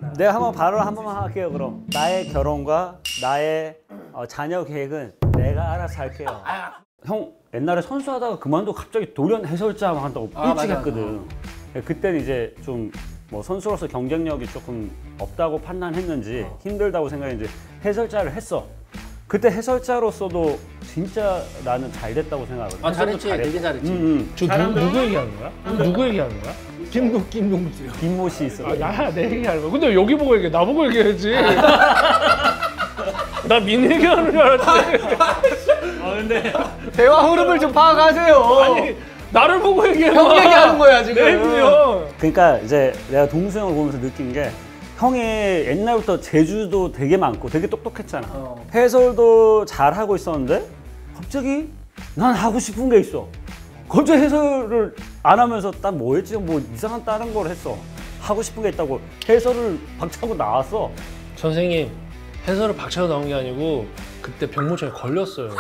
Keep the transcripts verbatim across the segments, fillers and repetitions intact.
내가 한번 발언 한 번만 할게요. 그럼 나의 결혼과 나의 어, 자녀 계획은 내가 알아서 할게요. 형 옛날에 선수하다가 그만두고 갑자기 돌연 해설자 한다고 아, 일찍 맞아. 했거든. 그때는 이제 좀 뭐 선수로서 경쟁력이 조금 없다고 판단했는지 힘들다고 생각했는지 해설자를 했어. 그때 해설자로서도 진짜 나는 잘 됐다고 생각하거든. 아, 잘했지. 되게 잘했지. 응, 응. 저 누구, 누구 얘기하는 거야? 누구 얘기하는 거야? 김동, 김동주. 김모 씨 있어. 아, 야, 내 얘기하는 거야. 근데 여기 보고 얘기해. 나보고 얘기해야지. 나 민 얘기하는 줄 알았지. 아 근데 대화 흐름을 좀 파악하세요. 아니, 나를 보고 얘기해. 형 얘기하는 거야, 지금. 내일이요. 그러니까 이제 내가 동수 형을 보면서 느낀 게 형이 옛날부터 재주도 되게 많고 되게 똑똑했잖아. 어. 해설도 잘 하고 있었는데 갑자기 난 하고 싶은 게 있어. 갑자기 해설을 안 하면서 딱 뭐 했지? 뭐 이상한 다른 걸 했어. 하고 싶은 게 있다고 해설을 박차고 나왔어. 선생님, 해설을 박차고 나온 게 아니고 그때 병무청에 걸렸어요.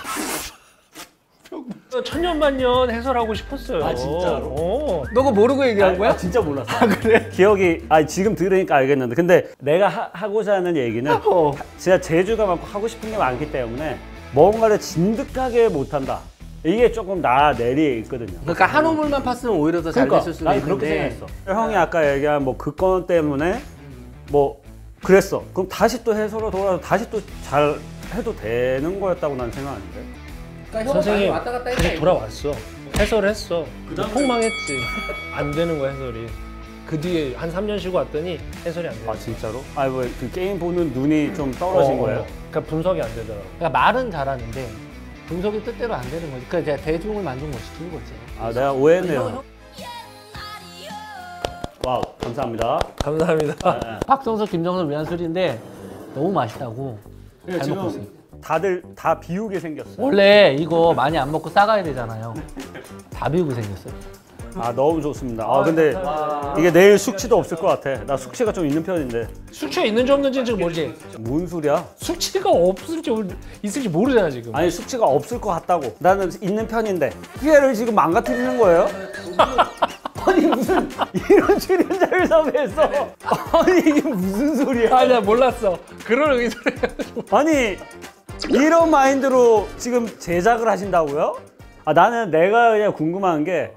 천년만년 해설하고 싶었어요. 아, 진짜로? 어. 너 그거 모르고 얘기한 거야? 아, 진짜 몰랐어. 아, 그래? 기억이, 아, 지금 들으니까 알겠는데. 근데 내가 하, 하고자 하는 얘기는 어. 진짜 재주가 많고 하고 싶은 게 많기 때문에 뭔가를 진득하게 못한다. 이게 조금 나 내리에 있거든요. 그러니까 한 우물만 팠으면 오히려 더 잘 그러니까 됐을 수도 난 있는데. 그렇게 생각했어. 형이 아까 얘기한 뭐 그 건 때문에 뭐 그랬어. 그럼 다시 또 해설로 돌아서 다시 또 잘 해도 되는 거였다고 난 생각하는데. 그러니까 선생님, 왔다 갔다 다시 했다, 돌아왔어. 해설을 했어. 폭망했지. 안 되는 거야, 해설이. 그 뒤에 한 삼 년 쉬고 왔더니 해설이 안 돼. 아 진짜로? 아니 뭐 그 게임 보는 눈이 좀 떨어진 어, 거예요? 그러니까 분석이 안 되더라고. 그러니까 말은 잘하는데 분석이 뜻대로 안 되는 거지. 그러니까 이제 대중을 만족 못 시키는 거지. 아 내가 오해했네요. 형, 형. 와우 감사합니다. 감사합니다. 네. 박성석, 김정석 위안술인데 너무 맛있다고. 잘 먹고 있어요. 다들 다 비우게 생겼어. 원래 이거 많이 안 먹고 싸가야 되잖아요. 다 비우고 생겼어요. 아 너무 좋습니다. 아 근데 이게 내일 숙취도 없을 것 같아. 나 숙취가 좀 있는 편인데. 숙취가 있는지 없는지는 지금 모르지. 뭔 소리야? 숙취가 없을지 있을지 모르잖아 지금. 아니 숙취가 없을 것 같다고. 나는 있는 편인데 기회를 지금 망가뜨리는 거예요? 아니 무슨 이런 출연자를 섭외했어? 아니 이게 무슨 소리야? 아, 나 몰랐어. 그런 의도를. 아니 이런 마인드로 지금 제작을 하신다고요? 아 나는 내가 그냥 궁금한 게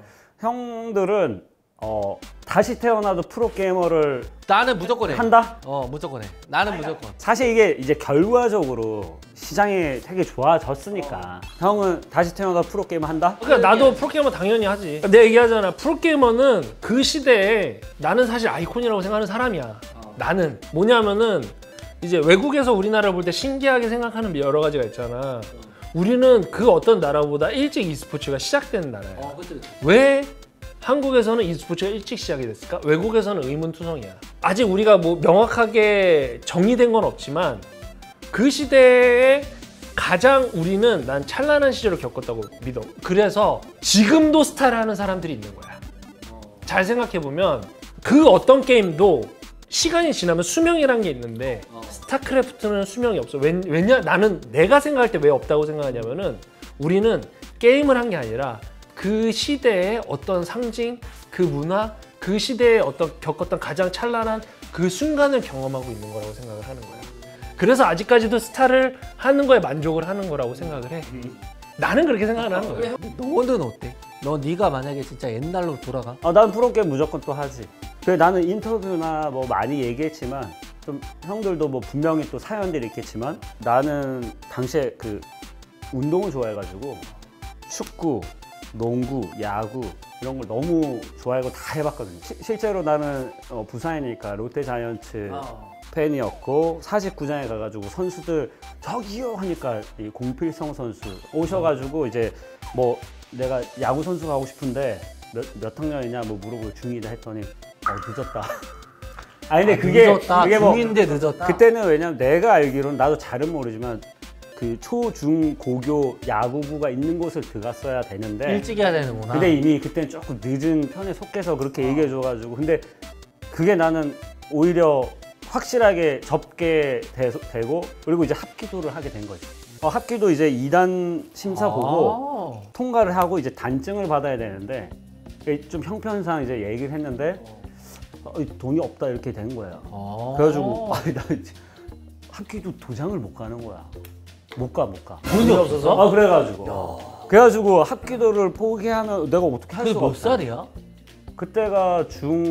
형들은 어 다시 태어나도 프로게이머를 나는 무조건 해. 한다? 어, 무조건 해. 나는 무조건. 사실 이게 이제 결과적으로 시장이 되게 좋아졌으니까 형은 다시 태어나도 프로게이머 한다? 그러니까 나도 프로게이머 당연히 하지. 내가 얘기하잖아. 프로게이머는 그 시대에 나는 사실 아이콘이라고 생각하는 사람이야. 나는 뭐냐면은 이제 외국에서 우리나라를 볼 때 신기하게 생각하는 여러 가지가 있잖아. 우리는 그 어떤 나라보다 일찍 e스포츠가 시작된 나라야. 어, 그치, 그치. 왜 한국에서는 e스포츠가 일찍 시작이 됐을까? 외국에서는 의문투성이야. 아직 우리가 뭐 명확하게 정리된 건 없지만 그 시대에 가장 우리는 난 찬란한 시절을 겪었다고 믿어. 그래서 지금도 스타를 하는 사람들이 있는 거야. 잘 생각해보면 그 어떤 게임도 시간이 지나면 수명이란 게 있는데 스타크래프트는 수명이 없어. 왜, 왜냐? 나는 내가 생각할 때 왜 없다고 생각하냐면은 우리는 게임을 한 게 아니라 그 시대의 어떤 상징, 그 문화, 그 시대에 어떤 겪었던 가장 찬란한 그 순간을 경험하고 있는 거라고 생각을 하는 거야. 그래서 아직까지도 스타를 하는 거에 만족을 하는 거라고 생각을 해. 나는 그렇게 생각을 하는 거야. 너는 어때? 너 네가 만약에 진짜 옛날로 돌아가? 아, 난 프로게임 무조건 또 하지. 그래 나는 인터뷰나 뭐 많이 얘기했지만 좀 형들도 뭐 분명히 또 사연들이 있겠지만 나는 당시에 그 운동을 좋아해가지고 축구, 농구, 야구 이런 걸 너무 좋아하고 다 해봤거든요. 시, 실제로 나는 어, 부산이니까 롯데자이언츠 어. 팬이었고 사십구 장에 가가지고 선수들 저기요 하니까 이 공필성 선수 오셔가지고 이제 뭐 내가 야구 선수 가고 싶은데 몇, 몇 학년이냐 뭐 물어보고 중이다 했더니 어 늦었다. 아니 근데 아, 그게 늦었다. 그게 뭐 중인데 늦었다. 그때는 왜냐면 내가 알기로는 나도 잘은 모르지만 그 초, 중, 고교 야구부가 있는 곳을 들어갔어야 되는데 일찍 해야 되는구나. 근데 이미 그때는 조금 늦은 편에 속해서 그렇게 어. 얘기해줘가지고 근데 그게 나는 오히려 확실하게 접게 되, 되고 그리고 이제 합기도를 하게 된 거지. 어, 합기도 이제 이 단 심사 아. 보고 통과를 하고 이제 단증을 받아야 되는데 좀 형편상 이제 얘기를 했는데 어, 돈이 없다 이렇게 된 거야. 어. 그래가지고 아니, 나 이제 학기도 도장을 못 가는 거야. 못 가, 못 가. 돈이 없어서? 아 그래가지고. 그래가지고 학기도를 포기하면 내가 어떻게 할 그게 수가 몇 없어. 살이야? 그때가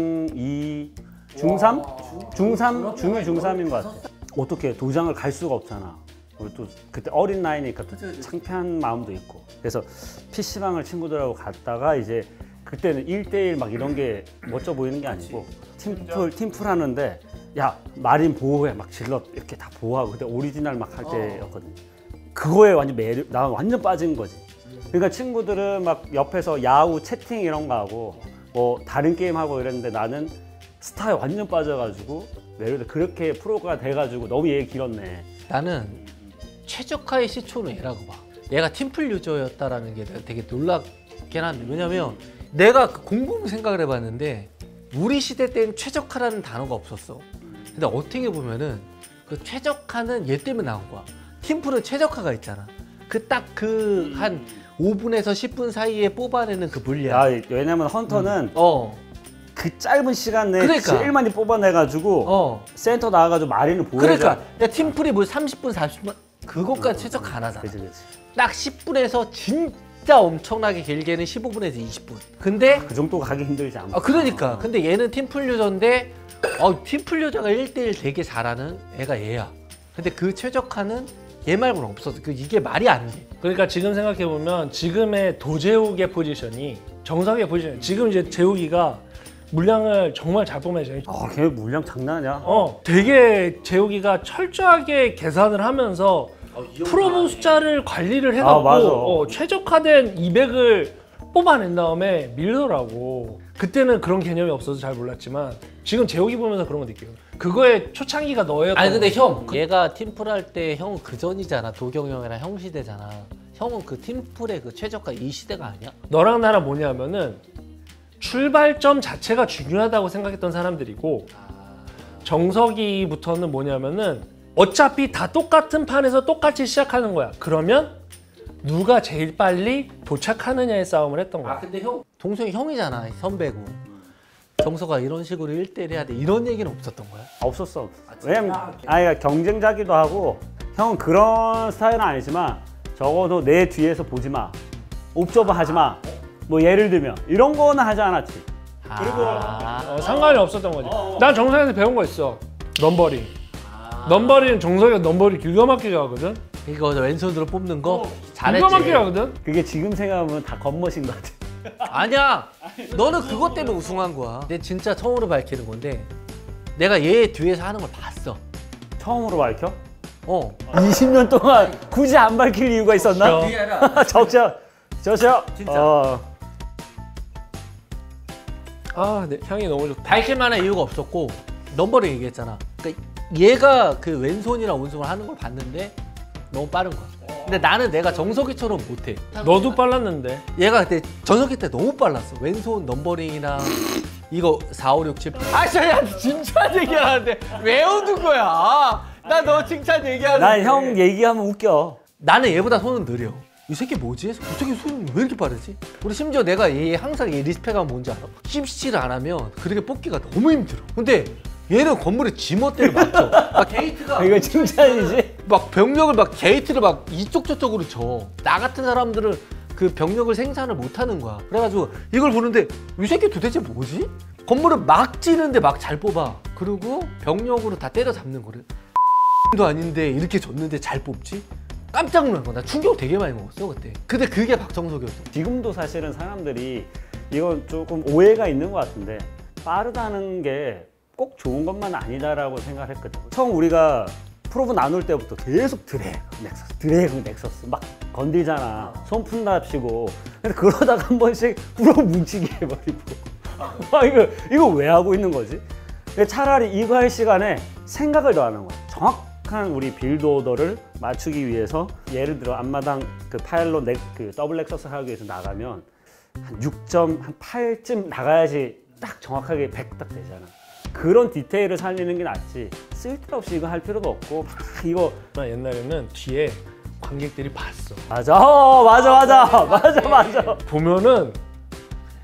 중이, 중삼? 중삼? 중이, 중삼인 것 같아. 어떻게 도장을 갈 수가 없잖아. 우리 또 그때 어린 나이니까 또 창피한 마음도 있고. 그래서 피시방을 친구들하고 갔다가 이제 그때는 일 대일 막 이런 게 멋져 보이는 게 아니고 팀플, 팀플 하는데 야, 마린 보호해. 막 질럿 이렇게 다 보호하고 그때 오리지널 막 할 때였거든. 그거에 완전 매력, 나 완전 빠진 거지. 그러니까 친구들은 막 옆에서 야후 채팅 이런 거 하고 뭐 다른 게임 하고 이랬는데 나는 스타에 완전 빠져가지고 매력 그렇게 프로가 돼가지고 너무 얘기 길었네. 나는 최적화의 시초는 얘라고 봐. 얘가 팀플 유저였다라는 게 내가 되게 놀랍긴 한데 왜냐면 내가 그 공부를 생각을 해봤는데 우리 시대 때는 최적화라는 단어가 없었어. 근데 어떻게 보면은 그 최적화는 얘 때문에 나온 거야. 팀플은 최적화가 있잖아. 그 딱 그 한 오 분에서 십 분 사이에 뽑아내는 그 물량. 야, 왜냐면 헌터는 어. 그 짧은 시간 내에 그러니까. 제일 많이 뽑아내가지고 어. 센터 나와가지고 마린을 보여줘. 그러니까 야, 팀플이 뭐 삼십 분, 사십 분 그것까지 최적화 안 하잖아. 그치, 그치. 딱 십 분에서 진짜 엄청나게 길게는 십오 분에서 이십 분. 근데 그 정도 가기 힘들지 않아. 아 그러니까 근데 얘는 팀플 유저인데 어, 팀플 유저가 일 대일 되게 잘하는 애가 얘야. 근데 그 최적화는 얘 말고는 없었어. 그 이게 말이 안 돼. 그러니까 지금 생각해 보면 지금의 도재욱의 포지션이 정석의 포지션. 지금 이제 재욱이가 물량을 정말 잘 뽑아내죠. 아, 걔 물량 장난 아니야. 어, 되게 재욱이가 철저하게 계산을 하면서 프로브 숫자를 관리를 해갖고 아, 맞아. 어, 최적화된 이백을 뽑아낸 다음에 밀더라고. 그때는 그런 개념이 없어서 잘 몰랐지만 지금 재욱이 보면서 그런 거 느껴요. 그거에 초창기가 너였던 아니 근데 거지. 형 얘가 팀플 할 때 형은 그 전이잖아. 도경 형이랑 형 시대잖아. 형은 그 팀플의 그 최저가 이 시대가 아니야? 너랑 나랑 뭐냐면은 출발점 자체가 중요하다고 생각했던 사람들이고 정석이부터는 뭐냐면은 어차피 다 똑같은 판에서 똑같이 시작하는 거야. 그러면 누가 제일 빨리 도착하느냐의 싸움을 했던 거야. 근데 형 동생이 형이잖아. 선배고. 정서가 이런 식으로 일 대일 해야 돼. 이런 얘기는 없었던 거야? 없었어. 없었어. 왜냐면 아니 그러니까 경쟁자기도 하고 형은 그런 스타일은 아니지만 적어도 내 뒤에서 보지 마. 옵저버 하지 마. 뭐 예를 들면 이런 거는 하지 않았지. 아. 어, 상관이 없었던 거지. 난 정석이한테 배운 거 있어. 넘버링. 넘버링 정석이가 넘버링 기가 막히게 하거든. 이거 왼손으로 뽑는 거 기가 잘했지. 막히게 하거든. 그게 지금 생각하면 다 겉멋인 것 같아. 아니야. 너는 그것 때문에 우승한 거야. 내 진짜 처음으로 밝히는 건데 내가 얘 뒤에서 하는 걸 봤어. 처음으로 밝혀? 어. 이십 년 동안 굳이 안 밝힐 이유가 있었나? 적죠. 저죠. 진짜. 어. 아, 네, 향이 너무 좋다. 밝힐 만한 이유가 없었고 넘버를 얘기했잖아. 그러니까 얘가 그 왼손이랑 오른손을 하는 걸 봤는데 너무 빠른 거야. 근데 나는 내가 정석이처럼 못해. 너도 빨랐는데. 얘가 그때 전석기 때 너무 빨랐어. 왼손 넘버링이랑 이거 사, 오, 육, 칠. 아, 저야 칭찬 얘기하는데 왜 웃는 거야? 나 너 칭찬 얘기하는데. 난 형 얘기하면 웃겨. 나는 얘보다 손은 느려. 이 새끼 뭐지? 갑자기 손이 왜 이렇게 빠르지? 우리 심지어 내가 얘 항상 얘 리스펙하면 뭔지 알아? 씹시를 안 하면 그렇게 뽑기가 너무 힘들어. 근데 얘는 건물에 지멋대로 맞춰. 막 게이트가 이거 칭찬이지? 막 병력을 막 게이트를 막 이쪽 저쪽으로 쳐. 나 같은 사람들은 그 병력을 생산을 못 하는 거야. 그래가지고 이걸 보는데 이 새끼 도대체 뭐지? 건물을 막 찌는데 막 잘 뽑아. 그리고 병력으로 다 때려잡는 거를. 도 아닌데 이렇게 졌는데 잘 뽑지? 깜짝 놀란 거야. 나 충격 되게 많이 먹었어 그때. 근데 그게 박정석이었어. 지금도 사실은 사람들이 이건 조금 오해가 있는 것 같은데 빠르다는 게 꼭 좋은 것만 아니다라고 생각을 했거든. 처음 우리가 프로브 나눌 때부터 계속 드래그, 넥서스, 드래그, 넥서스 막 건들잖아. 손 푼답시고. 근데 그러다가 한 번씩 프로브 뭉치게 해버리고. 아, 이거, 이거 왜 하고 있는 거지? 근데 차라리 이거 할 시간에 생각을 더 하는 거야. 정확한 우리 빌드 오더를 맞추기 위해서 예를 들어 앞마당 그 파일럿 넥, 그 더블 넥서스 하기 위해서 나가면 한 육 점 한 팔쯤 나가야지 딱 정확하게 백 딱 되잖아. 그런 디테일을 살리는 게 낫지 쓸데없이 이거 할 필요도 없고 막 이거 나 옛날에는 뒤에 관객들이 봤어. 맞아 어, 맞아 맞아 맞아 맞아 보면은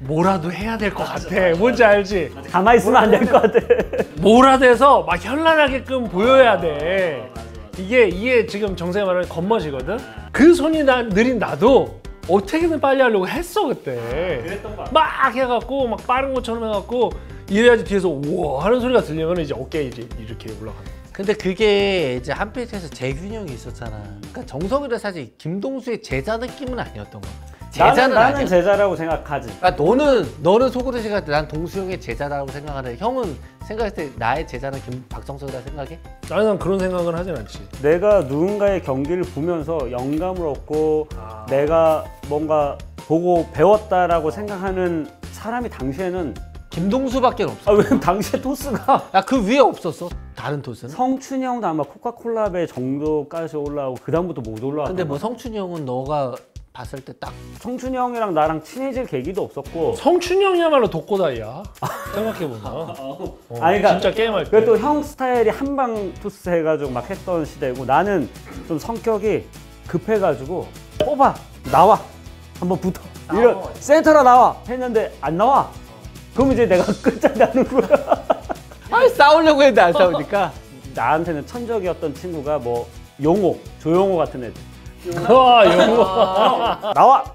뭐라도 해야 될 것 같아. 뭔지 알지? 가만히 있으면 안 될 것 같아. 뭐라도 해서 막 현란하게끔 보여야 돼. 이게 이게 지금 정세가 말하는 겉멋이거든. 그 손이 나, 느린 나도 어떻게든 빨리 하려고 했어 그때. 그랬던 거 막 해갖고 막 빠른 것처럼 해갖고 이래야지 뒤에서 우와 하는 소리가 들리면 이제 어깨 이제 이렇게 올라가는 거야. 근데 그게 이제 한편에서 재균형이 있었잖아. 그러니까 정석이도 사실 김동수의 제자 느낌은 아니었던 거야. 나는, 제자는 나는 아니야. 제자라고 생각하지. 그러니까 너는 너는 속으로 생각할 때 난 동수 형의 제자라고 생각하는데 형은 생각했을 때 나의 제자는 김 박정석이라 생각해? 아니 난 그런 생각은 하진 않지. 내가 누군가의 경기를 보면서 영감을 얻고 아. 내가 뭔가 보고 배웠다라고 생각하는 사람이 당시에는 김동수밖에 없어. 아, 왜냐면 당시에 토스가 야 그 위에 없었어? 다른 토스는? 성춘이 형도 아마 코카콜라배 정도까지 올라오고 그 다음부터 못 올라왔고. 근데 뭐 성춘이 형은 너가 봤을 때 딱 성춘이 형이랑 나랑 친해질 계기도 없었고. 성춘이 형이야말로 독고다이야. 생각해보면. 어, 아니, 그러니까 진짜 게임할 때. 그래도 형 스타일이 한방 토스 해가지고 막 했던 시대고 나는 좀 성격이 급해가지고 뽑아 나와 한번 붙어 이런 센터로 나와 했는데 안 나와. 그럼 이제 내가 끝장나는 거야. 아 싸우려고 했는데 안 싸우니까. 나한테는 천적이었던 친구가 뭐 용호, 조용호 같은 애들. 와 영어. 나와.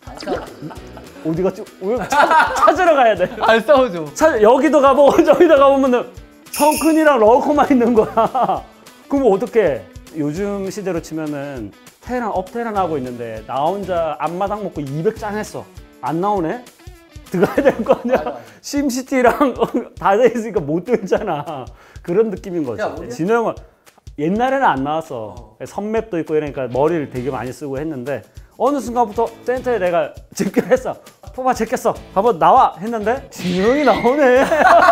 어디 갔지? 왜 찾, 찾으러 가야 돼. 안 싸우죠. 찾, 여기도 가보고 저기도 가보면은 성큰이랑 러커만 있는 거야. 그럼 어떡해? 요즘 시대로 치면은 테란 업테란 하고 있는데 나 혼자 앞마당 먹고 이백 장 했어. 안 나오네? 들어가야 될 거 아니야? 맞아, 맞아. 심시티랑 다 돼 있으니까 못 들잖아. 그런 느낌인 거지. 야, 우리- 진호 형은 옛날에는 안 나왔어. 선맵도 있고 이러니까 머리를 되게 많이 쓰고 했는데 어느 순간부터 센터에 내가 집결했어. 포바 제꼈어. 한번 나와 했는데 진호 형이 나오네.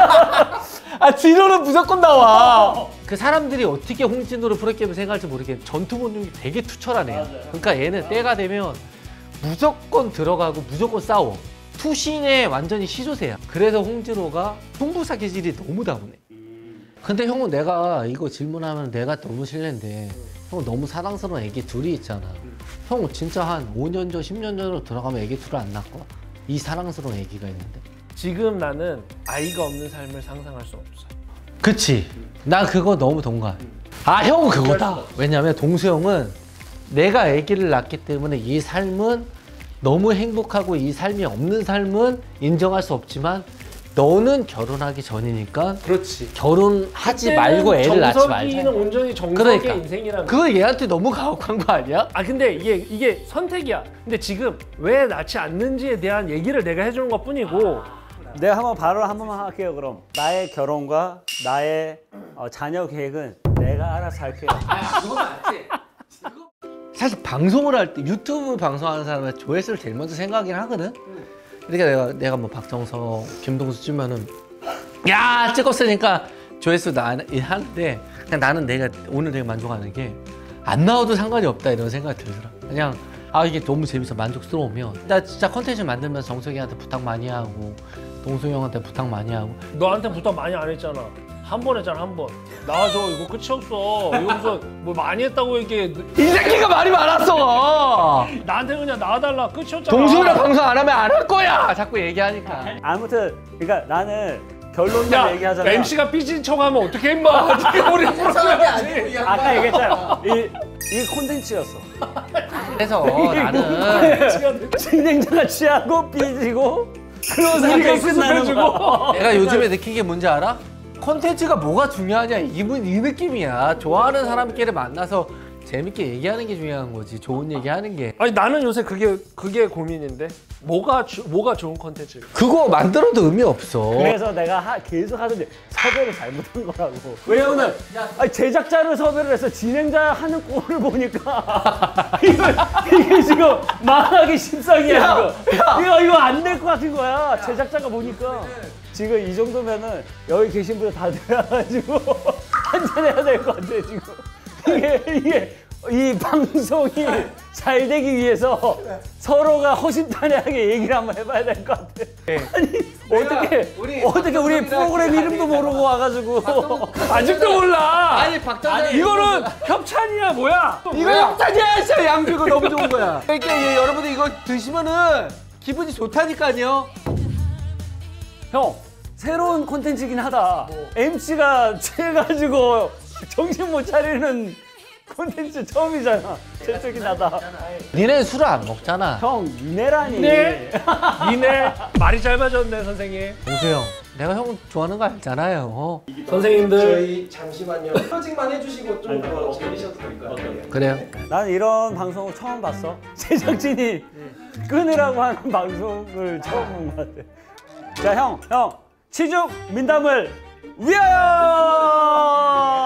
아 진호는 무조건 나와. 그 사람들이 어떻게 홍진호를 프로게임을 생각할지 모르겠는데 전투 본능이 되게 투철한 애야. 그러니까 얘는 때가 되면 무조건 들어가고 무조건 싸워. 투신에 완전히 시조새야. 그래서 홍진호가 승부사 기질이 너무 다분해. 근데 형은 내가 이거 질문하면 내가 너무 실례인데 형은 너무 사랑스러운 애기 둘이 있잖아. 형은 진짜 한 오 년 전, 십 년 전으로 들어가면 애기 둘을 안 낳고 이 사랑스러운 애기가 있는데. 지금 나는 아이가 없는 삶을 상상할 수 없어. 그치. 난 그거 너무 동감. 아 형은 그거다. 왜냐면 동수 형은 내가 아기를 낳기 때문에 이 삶은 너무 행복하고 이 삶이 없는 삶은 인정할 수 없지만 너는 결혼하기 전이니까 그렇지. 결혼하지 말고 애를 낳지 정석이는 말자. 온전히 정석의 그러니까. 인생이란. 그거 얘한테 너무 가혹한 거 아니야? 아 근데 이게 이게 선택이야. 근데 지금 왜 낳지 않는지에 대한 얘기를 내가 해주는 것뿐이고. 내가 한번 발언 한 번만 할게요. 그럼 나의 결혼과 나의 어, 자녀 계획은 내가 알아서 할게요. 사실 방송을 할 때 유튜브 방송하는 사람은 조회수를 제일 먼저 생각하긴 하거든. 그러니까 내가 내가 뭐 박정석, 김동수 찍으면은 야 찍었으니까 조회수 나 하는데 그냥 나는 내가 오늘 되게 만족하는 게 안 나와도 상관이 없다 이런 생각이 들더라. 그냥 아 이게 너무 재밌어 만족스러우면 나 진짜 컨텐츠 만들면서 정석이한테 부탁 많이 하고 동수 형한테 부탁 많이 하고 너한테 부탁 많이 안 했잖아. 한 번 했잖아 한 번. 나와줘 이거 끝이 없어. 이거 무슨 뭐 많이 했다고 얘기해. 이 새끼가 말이 많았어. 나한테 그냥 나와달라 끝이 없잖아. 동수랑 방송 안 하면 안 할 거야. 자꾸 얘기하니까. 아무튼 그러니까 나는 결론만 야 얘기하잖아. 엠씨가 삐진 척하면 어떻게 임마. 어떻게 우리 프로그램이지. 아까 얘기했잖아. 이, 이 콘텐츠였어. 그래서 나는 진행자가 취하고 삐지고 그런 상황이 끝나는 거야. 내가 요즘에 느낀 게 뭔지 알아? 콘텐츠가 뭐가 중요하냐 이분 이 느낌이야. 좋아하는 사람끼리 만나서 재밌게 얘기하는 게 중요한 거지. 좋은 얘기 하는 게. 아니 나는 요새 그게 그게 고민인데 뭐가 주, 뭐가 좋은 컨텐츠? 그거 만들어도 의미 없어. 그래서 내가 하, 계속 하던데 섭외를 잘못한 거라고. 왜냐면 아니, 제작자를 섭외를 해서 진행자 하는 꼴을 보니까 이거, 이게 지금 망하기 십상이야 이거. 이거 이거 안 될 것 같은 거야. 제작자가 보니까 지금 이 정도면은 여기 계신 분들 다 들어가지고 한잔해야 될 것 같아 지금. 이게 이게 이 방송이 잘 되기 위해서 서로가 허심탄회하게 얘기를 한번 해봐야 될 것 같아. 아니 어떻게 우리 어떻게 우리 박정석이랑 프로그램 이름도 얘기하자. 모르고 와가지고 아직도 몰라. 아니 박정석 이거는 협찬이야 뭐야? 이거 영탄이야 진짜 양주고 너무 좋은 거야. 그러니까 예, 여러분들 이거 드시면은 기분이 좋다니까요. 형 새로운 콘텐츠긴 하다. 엠씨가 취해가지고 정신 못 차리는 콘텐츠 처음이잖아. 최적인 하다. 니네 술을 안 먹잖아. 형 니네라니. 네. 니네 말이 잘 맞았네 선생님. 동수 형, 내가 형 좋아하는 거 알잖아요. 어? 선생님들 저희 잠시만요. 클로징만 해주시고 좀 더 재미셔도 될까요? 그래요. 난 이런 방송을 처음 봤어. 제작진이 끊으라고 하는 방송을 처음 본 것 같아. 자, 형, 형, 치중 민담을 위하여!